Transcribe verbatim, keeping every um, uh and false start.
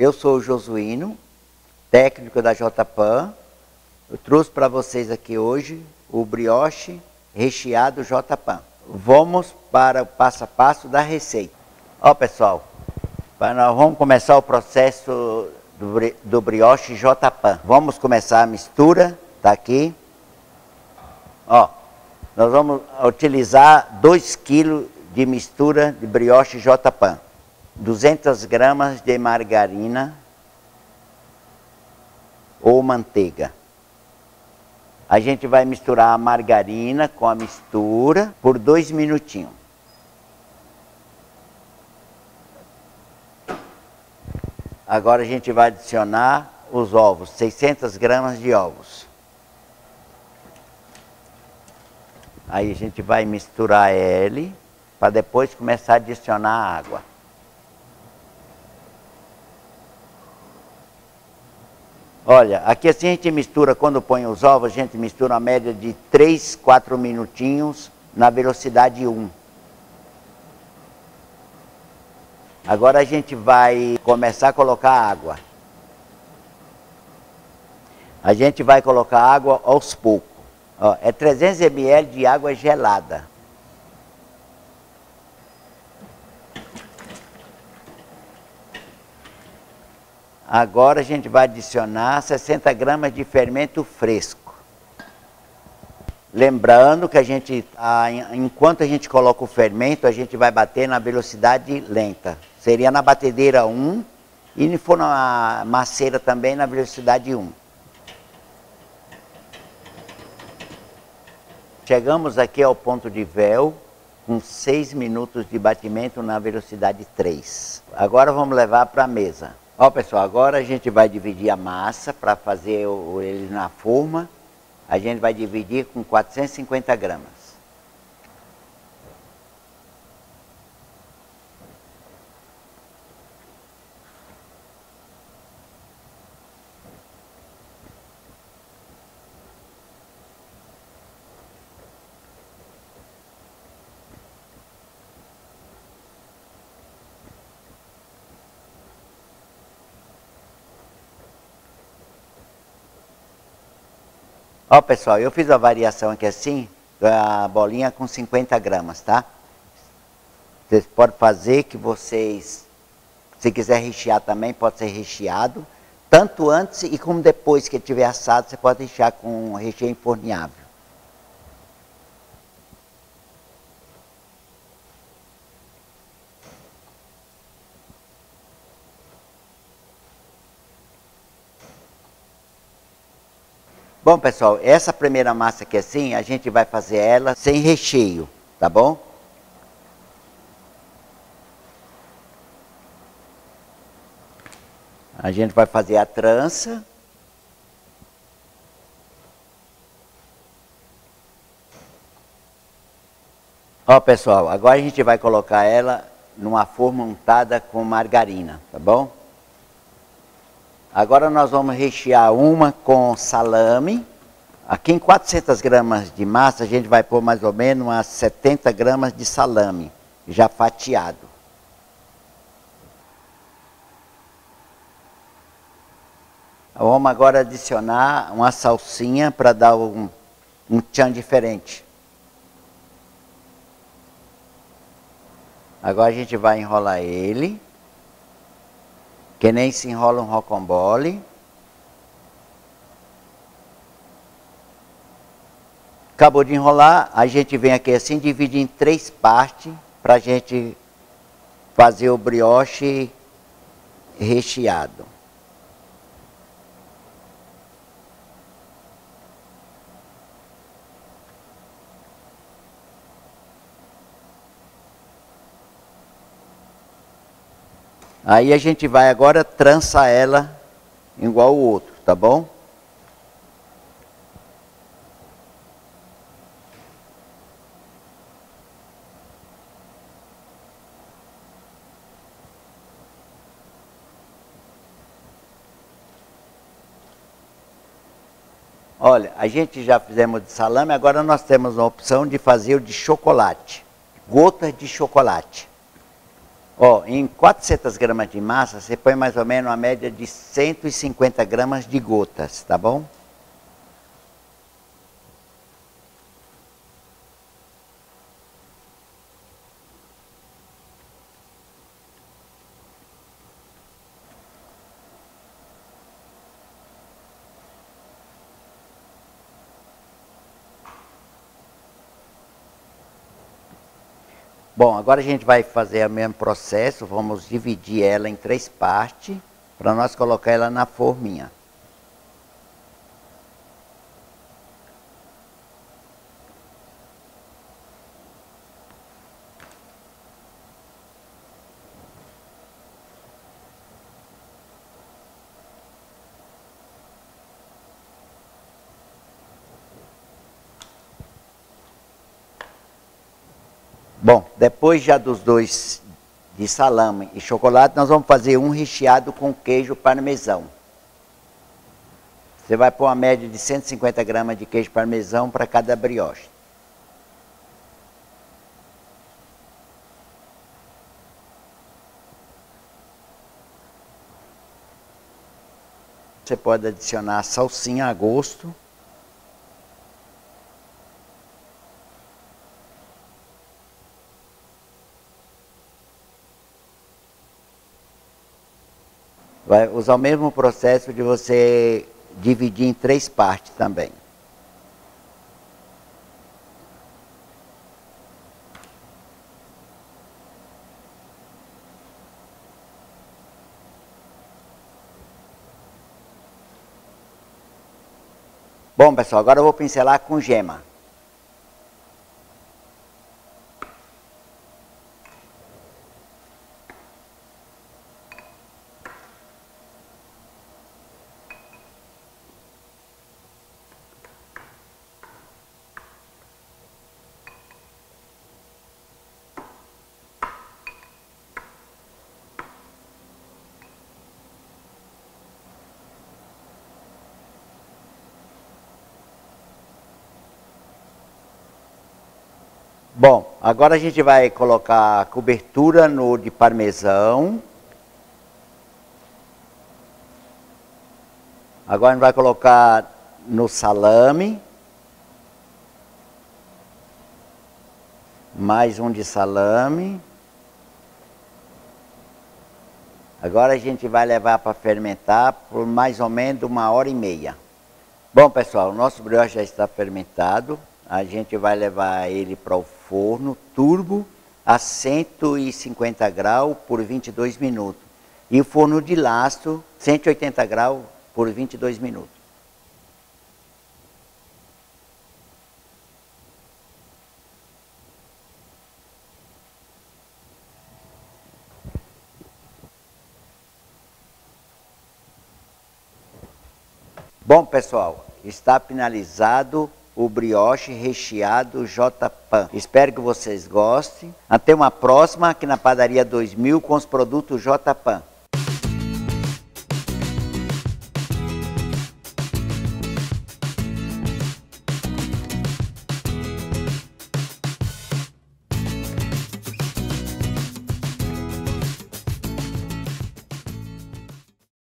eu sou o Josuíno, técnico da J-Pan. Eu trouxe para vocês aqui hoje o brioche recheado J-Pan. Vamos para o passo a passo da receita. Ó pessoal, nós vamos começar o processo do, do brioche J-Pan. Vamos começar a mistura, tá aqui. Ó, nós vamos utilizar dois quilos de mistura de brioche J-Pan. duzentas gramas de margarina ou manteiga. A gente vai misturar a margarina com a mistura por dois minutinhos. Agora a gente vai adicionar os ovos, seiscentas gramas de ovos. Aí a gente vai misturar ele para depois começar a adicionar a água. Olha, aqui assim a gente mistura, quando põe os ovos, a gente mistura uma média de três, quatro minutinhos na velocidade um. Agora a gente vai começar a colocar água. A gente vai colocar água aos poucos. Ó, é trezentos mililitros de água gelada. Agora a gente vai adicionar sessenta gramas de fermento fresco. Lembrando que a gente, enquanto a gente coloca o fermento, a gente vai bater na velocidade lenta. Seria na batedeira um e se for na maceira também na velocidade um. Chegamos aqui ao ponto de véu com seis minutos de batimento na velocidade três. Agora vamos levar para a mesa. Ó pessoal, agora a gente vai dividir a massa para fazer o, ele na forma. A gente vai dividir com quatrocentas e cinquenta gramas. Ó pessoal, eu fiz a variação aqui assim, a bolinha com cinquenta gramas, tá? Vocês podem fazer que vocês, se quiser rechear também, pode ser recheado. Tanto antes e como depois que tiver assado, você pode rechear com recheio enforneável. Bom pessoal, essa primeira massa aqui assim, a gente vai fazer ela sem recheio, tá bom? A gente vai fazer a trança. Ó pessoal, agora a gente vai colocar ela numa forma untada com margarina, tá bom? Agora nós vamos rechear uma com salame. Aqui em quatrocentas gramas de massa, a gente vai pôr mais ou menos umas setenta gramas de salame, já fatiado. Vamos agora adicionar uma salsinha para dar um, um tchan diferente. Agora a gente vai enrolar ele. Que nem se enrola um rocambole. Acabou de enrolar, a gente vem aqui assim, divide em três partes, para a gente fazer o brioche recheado. Aí a gente vai agora trançar ela igual o outro, tá bom? Olha, a gente já fizemos de salame, agora nós temos a opção de fazer o de chocolate. Gotas de chocolate. Ó, em quatrocentas gramas de massa, você põe mais ou menos uma média de cento e cinquenta gramas de gotas, tá bom? Bom, agora a gente vai fazer o mesmo processo, vamos dividir ela em três partes, para nós colocar ela na forminha. Bom, depois já dos dois de salame e chocolate, nós vamos fazer um recheado com queijo parmesão. Você vai pôr uma média de cento e cinquenta gramas de queijo parmesão para cada brioche. Você pode adicionar salsinha a gosto. Vai usar o mesmo processo de você dividir em três partes também. Bom, pessoal, agora eu vou pincelar com gema. Bom, agora a gente vai colocar a cobertura no de parmesão. Agora a gente vai colocar no salame. Mais um de salame. Agora a gente vai levar para fermentar por mais ou menos uma hora e meia. Bom, pessoal, o nosso brioche já está fermentado. A gente vai levar ele para o forno turbo a cento e cinquenta graus por vinte e dois minutos. E o forno de lastro, cento e oitenta graus por vinte e dois minutos. Bom, pessoal, está finalizado o brioche recheado J-Pan. Espero que vocês gostem. Até uma próxima aqui na Padaria dois mil com os produtos J-Pan.